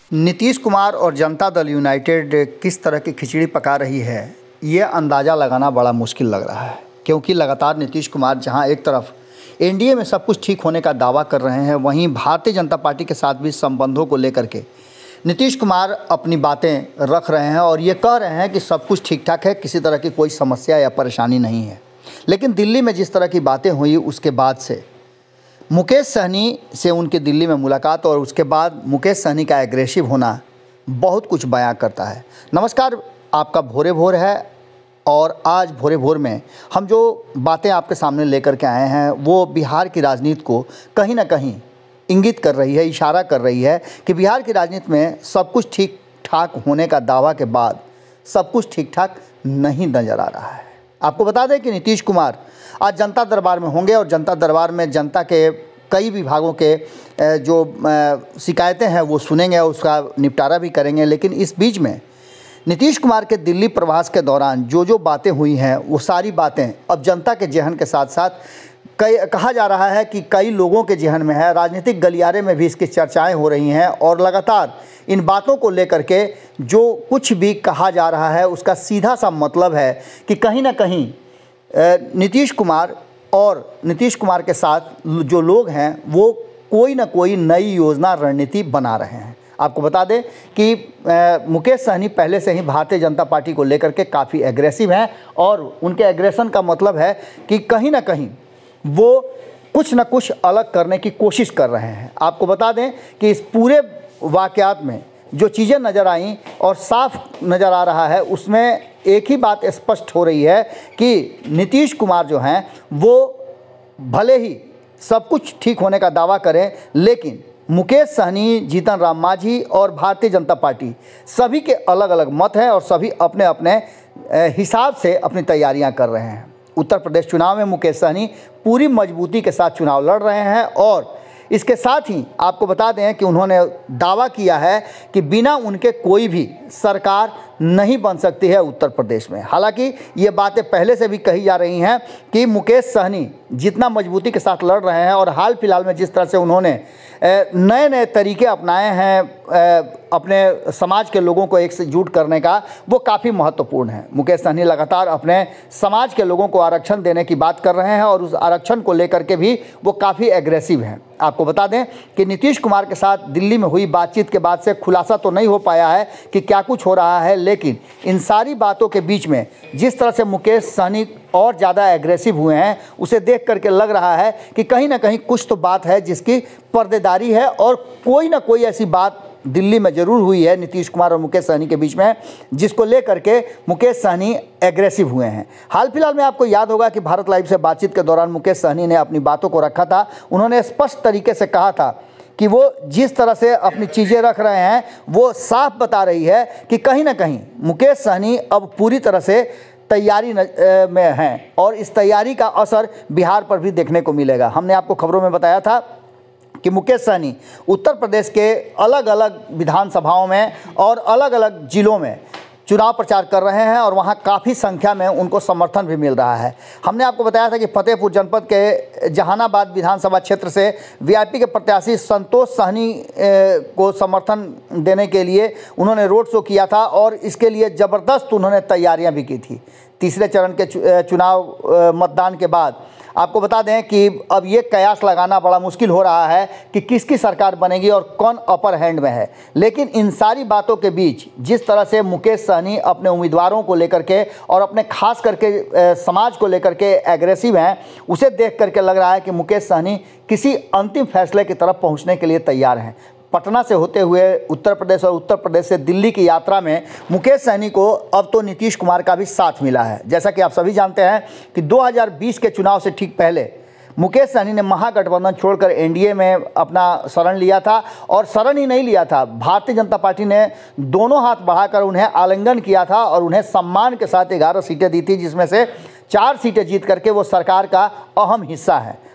नीतीश कुमार और जनता दल यूनाइटेड किस तरह की खिचड़ी पका रही है, ये अंदाज़ा लगाना बड़ा मुश्किल लग रहा है। क्योंकि लगातार नीतीश कुमार जहां एक तरफ एनडीए में सब कुछ ठीक होने का दावा कर रहे हैं, वहीं भारतीय जनता पार्टी के साथ भी संबंधों को लेकर के नीतीश कुमार अपनी बातें रख रहे हैं और ये कह रहे हैं कि सब कुछ ठीक ठाक है, किसी तरह की कोई समस्या या परेशानी नहीं है। लेकिन दिल्ली में जिस तरह की बातें हुई, उसके बाद से मुकेश सहनी से उनकी दिल्ली में मुलाकात और उसके बाद मुकेश सहनी का एग्रेसिव होना बहुत कुछ बयां करता है। नमस्कार, आपका भोरे भोर है और आज भोरे भोर में हम जो बातें आपके सामने लेकर के आए हैं वो बिहार की राजनीति को कहीं ना कहीं इंगित कर रही है, इशारा कर रही है कि बिहार की राजनीति में सब कुछ ठीक ठाक होने का दावा के बाद सब कुछ ठीक ठाक नहीं नज़र आ रहा है। आपको बता दें कि नीतीश कुमार आज जनता दरबार में होंगे और जनता दरबार में जनता के कई विभागों के जो शिकायतें हैं वो सुनेंगे और उसका निपटारा भी करेंगे। लेकिन इस बीच में नीतीश कुमार के दिल्ली प्रवास के दौरान जो बातें हुई हैं वो सारी बातें अब जनता के जेहन के साथ साथ कहा जा रहा है कि कई लोगों के जेहन में है, राजनीतिक गलियारे में भी इसकी चर्चाएं हो रही हैं और लगातार इन बातों को लेकर के जो कुछ भी कहा जा रहा है उसका सीधा सा मतलब है कि कहीं ना कहीं नीतीश कुमार और नीतीश कुमार के साथ जो लोग हैं वो कोई ना कोई नई योजना रणनीति बना रहे हैं। आपको बता दें कि मुकेश सहनी पहले से ही भारतीय जनता पार्टी को लेकर के काफ़ी एग्रेसिव हैं और उनके एग्रेशन का मतलब है कि कहीं ना कहीं वो कुछ ना कुछ अलग करने की कोशिश कर रहे हैं। आपको बता दें कि इस पूरे वाक़यात में जो चीज़ें नज़र आईं और साफ नज़र आ रहा है उसमें एक ही बात स्पष्ट हो रही है कि नीतीश कुमार जो हैं वो भले ही सब कुछ ठीक होने का दावा करें, लेकिन मुकेश सहनी, जीतन राम मांझी और भारतीय जनता पार्टी सभी के अलग अलग मत हैं और सभी अपने अपने हिसाब से अपनी तैयारियां कर रहे हैं। उत्तर प्रदेश चुनाव में मुकेश सहनी पूरी मजबूती के साथ चुनाव लड़ रहे हैं और इसके साथ ही आपको बता दें कि उन्होंने दावा किया है कि बिना उनके कोई भी सरकार नहीं बन सकती है उत्तर प्रदेश में। हालांकि ये बातें पहले से भी कही जा रही हैं कि मुकेश सहनी जितना मजबूती के साथ लड़ रहे हैं और हाल फिलहाल में जिस तरह से उन्होंने नए नए तरीके अपनाए हैं अपने समाज के लोगों को एकजुट करने का, वो काफ़ी महत्वपूर्ण है। मुकेश सहनी लगातार अपने समाज के लोगों को आरक्षण देने की बात कर रहे हैं और उस आरक्षण को लेकर के भी वो काफ़ी एग्रेसिव हैं। आपको बता दें कि नीतीश कुमार के साथ दिल्ली में हुई बातचीत के बाद से खुलासा तो नहीं हो पाया है कि क्या कुछ हो रहा है, लेकिन इन सारी बातों के बीच में जिस तरह से मुकेश सहनी और ज़्यादा एग्रेसिव हुए हैं उसे देख करके लग रहा है कि कहीं ना कहीं कुछ तो बात है जिसकी पर्देदारी है और कोई ना कोई ऐसी बात दिल्ली में ज़रूर हुई है नीतीश कुमार और मुकेश सहनी के बीच में जिसको लेकर के मुकेश सहनी एग्रेसिव हुए हैं। हाल फिलहाल में आपको याद होगा कि भारत लाइव से बातचीत के दौरान मुकेश सहनी ने अपनी बातों को रखा था। उन्होंने स्पष्ट तरीके से कहा था कि वो जिस तरह से अपनी चीज़ें रख रहे हैं वो साफ बता रही है कि कहीं ना कहीं मुकेश सहनी अब पूरी तरह से तैयारी में हैं और इस तैयारी का असर बिहार पर भी देखने को मिलेगा। हमने आपको खबरों में बताया था कि मुकेश सहनी उत्तर प्रदेश के अलग अलग विधानसभाओं में और अलग अलग जिलों में चुनाव प्रचार कर रहे हैं और वहां काफ़ी संख्या में उनको समर्थन भी मिल रहा है। हमने आपको बताया था कि फतेहपुर जनपद के जहानाबाद विधानसभा क्षेत्र से वीआईपी के प्रत्याशी संतोष सहनी को समर्थन देने के लिए उन्होंने रोड शो किया था और इसके लिए ज़बरदस्त उन्होंने तैयारियां भी की थी। तीसरे चरण के चुनाव मतदान के बाद आपको बता दें कि अब ये कयास लगाना बड़ा मुश्किल हो रहा है कि किसकी सरकार बनेगी और कौन अपर हैंड में है। लेकिन इन सारी बातों के बीच जिस तरह से मुकेश सहनी अपने उम्मीदवारों को लेकर के और अपने खास करके समाज को लेकर के एग्रेसिव हैं, उसे देख करके लग रहा है कि मुकेश सहनी किसी अंतिम फैसले की तरफ पहुँचने के लिए तैयार हैं। पटना से होते हुए उत्तर प्रदेश और उत्तर प्रदेश से दिल्ली की यात्रा में मुकेश सहनी को अब तो नीतीश कुमार का भी साथ मिला है। जैसा कि आप सभी जानते हैं कि 2020 के चुनाव से ठीक पहले मुकेश सहनी ने महागठबंधन छोड़कर एनडीए में अपना शरण लिया था और शरण ही नहीं लिया था, भारतीय जनता पार्टी ने दोनों हाथ बढ़ाकर उन्हें आलिंगन किया था और उन्हें सम्मान के साथ 11 सीटें दी थी, जिसमें से 4 सीटें जीत करके वो सरकार का अहम हिस्सा है।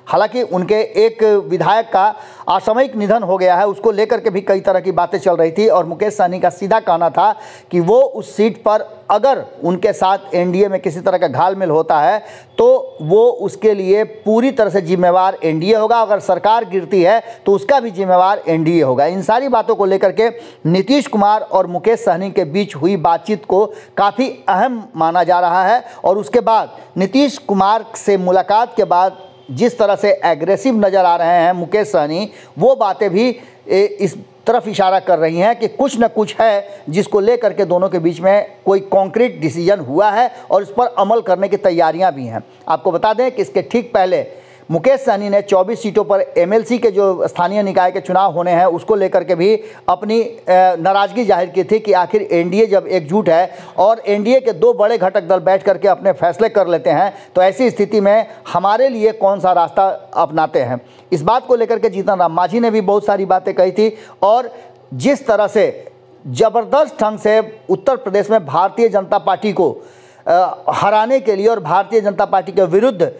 हालांकि उनके एक विधायक का असामयिक निधन हो गया है, उसको लेकर के भी कई तरह की बातें चल रही थी और मुकेश सहनी का सीधा कहना था कि वो उस सीट पर अगर उनके साथ एनडीए में किसी तरह का घालमेल होता है तो वो उसके लिए पूरी तरह से जिम्मेवार एनडीए होगा, अगर सरकार गिरती है तो उसका भी जिम्मेवार एनडीए होगा। इन सारी बातों को लेकर के नीतीश कुमार और मुकेश सहनी के बीच हुई बातचीत को काफ़ी अहम माना जा रहा है और उसके बाद नीतीश कुमार से मुलाकात के बाद जिस तरह से एग्रेसिव नज़र आ रहे हैं मुकेश सहनी, वो बातें भी इस तरफ इशारा कर रही हैं कि कुछ न कुछ है जिसको लेकर के दोनों के बीच में कोई कॉन्क्रीट डिसीजन हुआ है और इस पर अमल करने की तैयारियां भी हैं। आपको बता दें कि इसके ठीक पहले मुकेश सहनी ने 24 सीटों पर एमएलसी के जो स्थानीय निकाय के चुनाव होने हैं उसको लेकर के भी अपनी नाराज़गी जाहिर की थी कि आखिर एनडीए जब एकजुट है और एनडीए के दो बड़े घटक दल बैठ करके अपने फैसले कर लेते हैं तो ऐसी स्थिति में हमारे लिए कौन सा रास्ता अपनाते हैं। इस बात को लेकर के जीतन राम मांझी ने भी बहुत सारी बातें कही थी और जिस तरह से ज़बरदस्त ढंग से उत्तर प्रदेश में भारतीय जनता पार्टी को हराने के लिए और भारतीय जनता पार्टी के विरुद्ध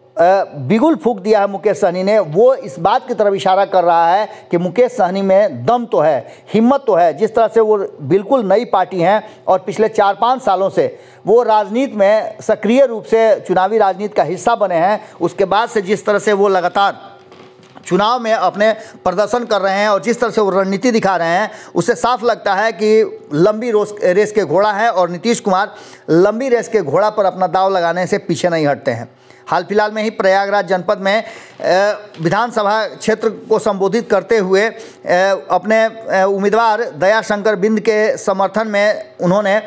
बिगुल फूंक दिया है मुकेश सहनी ने, वो इस बात की तरफ इशारा कर रहा है कि मुकेश सहनी में दम तो है, हिम्मत तो है। जिस तरह से वो बिल्कुल नई पार्टी हैं और पिछले 4-5 सालों से वो राजनीति में सक्रिय रूप से चुनावी राजनीति का हिस्सा बने हैं, उसके बाद से जिस तरह से वो लगातार चुनाव में अपने प्रदर्शन कर रहे हैं और जिस तरह से वो रणनीति दिखा रहे हैं उससे साफ लगता है कि लंबी रेस के घोड़ा है और नीतीश कुमार लंबी रेस के घोड़ा पर अपना दांव लगाने से पीछे नहीं हटते हैं। हाल फिलहाल में ही प्रयागराज जनपद में विधानसभा क्षेत्र को संबोधित करते हुए अपने उम्मीदवार दयाशंकर बिंद के समर्थन में उन्होंने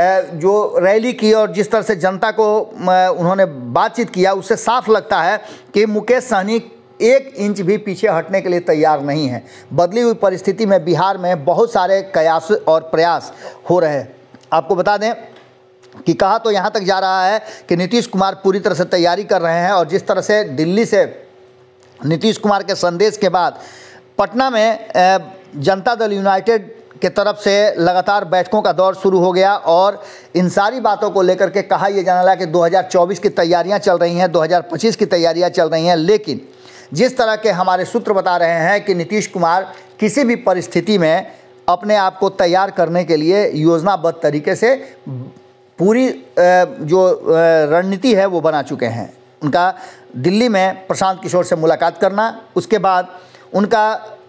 जो रैली की और जिस तरह से जनता को उन्होंने बातचीत किया उससे साफ लगता है कि मुकेश सहनी 1 इंच भी पीछे हटने के लिए तैयार नहीं है। बदली हुई परिस्थिति में बिहार में बहुत सारे कयास और प्रयास हो रहे हैं। आपको बता दें कि कहा तो यहाँ तक जा रहा है कि नीतीश कुमार पूरी तरह से तैयारी कर रहे हैं और जिस तरह से दिल्ली से नीतीश कुमार के संदेश के बाद पटना में जनता दल यूनाइटेड के तरफ से लगातार बैठकों का दौर शुरू हो गया और इन सारी बातों को लेकर के कहा यह जाने लगा कि 2024 की तैयारियां चल रही हैं, 2025 की तैयारियां चल रही हैं। लेकिन जिस तरह के हमारे सूत्र बता रहे हैं कि नीतीश कुमार किसी भी परिस्थिति में अपने आप को तैयार करने के लिए योजनाबद्ध तरीके से पूरी जो रणनीति है वो बना चुके हैं। उनका दिल्ली में प्रशांत किशोर से मुलाकात करना, उसके बाद उनका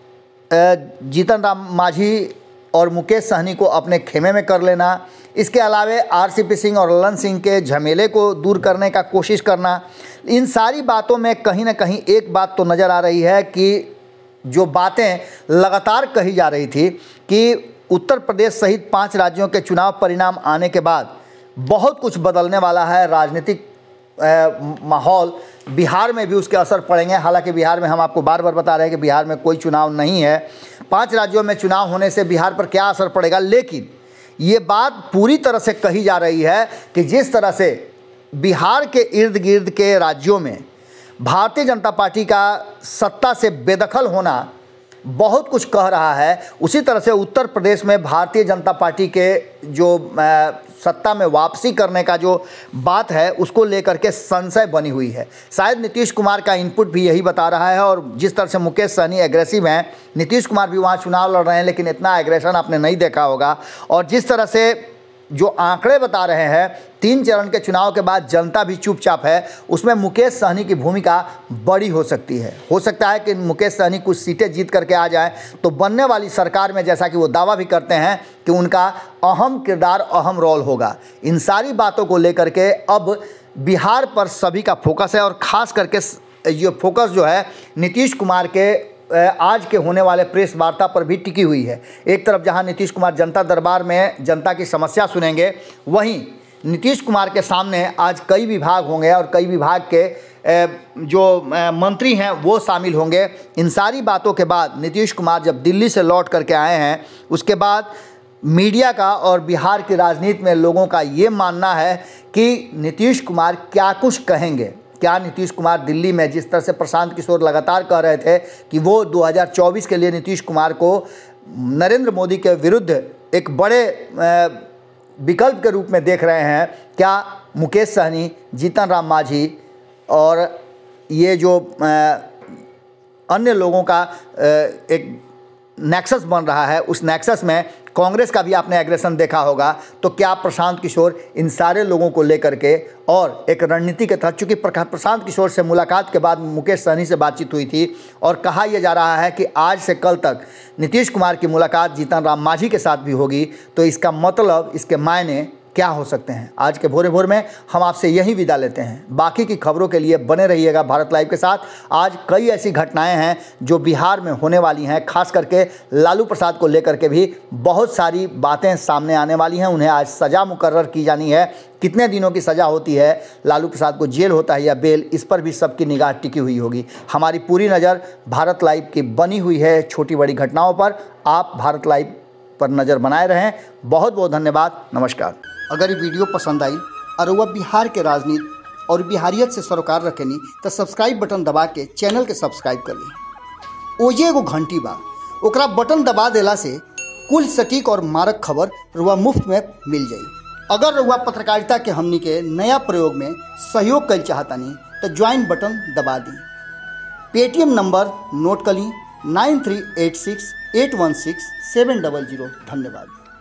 जीतन राम मांझी और मुकेश सहनी को अपने खेमे में कर लेना, इसके अलावे आरसीपी सिंह और ललन सिंह के झमेले को दूर करने का कोशिश करना। इन सारी बातों में कहीं ना कहीं एक बात तो नज़र आ रही है कि जो बातें लगातार कही जा रही थी कि उत्तर प्रदेश सहित 5 राज्यों के चुनाव परिणाम आने के बाद बहुत कुछ बदलने वाला है, राजनीतिक माहौल बिहार में भी उसके असर पड़ेंगे। हालांकि बिहार में हम आपको बार बार बता रहे हैं कि बिहार में कोई चुनाव नहीं है, 5 राज्यों में चुनाव होने से बिहार पर क्या असर पड़ेगा, लेकिन ये बात पूरी तरह से कही जा रही है कि जिस तरह से बिहार के इर्द गिर्द के राज्यों में भारतीय जनता पार्टी का सत्ता से बेदखल होना बहुत कुछ कह रहा है, उसी तरह से उत्तर प्रदेश में भारतीय जनता पार्टी के जो सत्ता में वापसी करने का जो बात है उसको लेकर के संशय बनी हुई है। शायद नीतीश कुमार का इनपुट भी यही बता रहा है और जिस तरह से मुकेश सहनी एग्रेसिव हैं, नीतीश कुमार भी वहाँ चुनाव लड़ रहे हैं लेकिन इतना एग्रेशन आपने नहीं देखा होगा। और जिस तरह से जो आंकड़े बता रहे हैं 3 चरण के चुनाव के बाद जनता भी चुपचाप है, उसमें मुकेश सहनी की भूमिका बड़ी हो सकती है। हो सकता है कि मुकेश सहनी कुछ सीटें जीत करके आ जाए तो बनने वाली सरकार में, जैसा कि वो दावा भी करते हैं कि उनका अहम किरदार, अहम रोल होगा। इन सारी बातों को लेकर के अब बिहार पर सभी का फोकस है और ख़ास करके ये फोकस जो है नीतीश कुमार के आज के होने वाले प्रेस वार्ता पर भी टिकी हुई है। एक तरफ जहां नीतीश कुमार जनता दरबार में जनता की समस्या सुनेंगे, वहीं नीतीश कुमार के सामने आज कई विभाग होंगे और कई विभाग के जो मंत्री हैं वो शामिल होंगे। इन सारी बातों के बाद नीतीश कुमार जब दिल्ली से लौट करके आए हैं, उसके बाद मीडिया का और बिहार की राजनीति में लोगों का ये मानना है कि नीतीश कुमार क्या कुछ कहेंगे। क्या नीतीश कुमार दिल्ली में, जिस तरह से प्रशांत किशोर लगातार कह रहे थे कि वो 2024 के लिए नीतीश कुमार को नरेंद्र मोदी के विरुद्ध एक बड़े विकल्प के रूप में देख रहे हैं, क्या मुकेश सहनी, जीतन राम मांझी और ये जो अन्य लोगों का एक नेक्सस बन रहा है, उस नेक्सस में कांग्रेस का भी आपने एग्रेशन देखा होगा। तो क्या प्रशांत किशोर इन सारे लोगों को लेकर के और एक रणनीति के तहत, चूँकि प्रशांत किशोर से मुलाकात के बाद मुकेश सहनी से बातचीत हुई थी और कहा यह जा रहा है कि आज से कल तक नीतीश कुमार की मुलाकात जीतन राम मांझी के साथ भी होगी, तो इसका मतलब, इसके मायने क्या हो सकते हैं। आज के भोरे भोर में हम आपसे यही विदा लेते हैं। बाकी की खबरों के लिए बने रहिएगा भारत लाइव के साथ। आज कई ऐसी घटनाएं हैं जो बिहार में होने वाली हैं, खास करके लालू प्रसाद को लेकर के भी बहुत सारी बातें सामने आने वाली हैं। उन्हें आज सज़ा मुकर्रर की जानी है। कितने दिनों की सज़ा होती है, लालू प्रसाद को जेल होता है या बेल, इस पर भी सबकी निगाह टिकी हुई होगी। हमारी पूरी नज़र भारत लाइव की बनी हुई है छोटी बड़ी घटनाओं पर। आप भारत लाइव पर नज़र बनाए रहें। बहुत बहुत धन्यवाद। नमस्कार। अगर ये वीडियो पसंद आई और वह बिहार के राजनीति और बिहारियत से सरोकार रखेनी तो सब्सक्राइब बटन दबा के चैनल के सब्सक्राइब कर ली। ओजे एगो घंटी बा, ओकरा बटन दबा देला से कुल सटीक और मारक खबर रुआ मुफ्त में मिल जाई। अगर रुआ पत्रकारिता के हमनी के नया प्रयोग में सहयोग कर चाहतानी तो ज्वाइन बटन दबा दी। पेटीएम नंबर नोट कर ली 9386816700। धन्यवाद।